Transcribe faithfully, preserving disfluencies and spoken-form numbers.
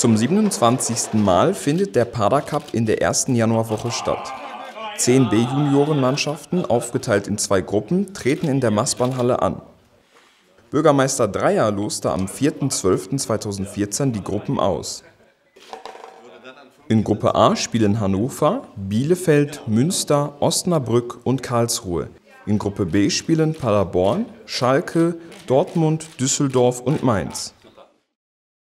Zum siebenundzwanzigsten Mal findet der Padercup in der ersten Januarwoche statt. Zehn B-Juniorenmannschaften, aufgeteilt in zwei Gruppen, treten in der Maßbahnhalle an. Bürgermeister Dreyer loste am vierten zwölften zweitausendvierzehn die Gruppen aus. In Gruppe A spielen Hannover, Bielefeld, Münster, Osnabrück und Karlsruhe. In Gruppe B spielen Paderborn, Schalke, Dortmund, Düsseldorf und Mainz.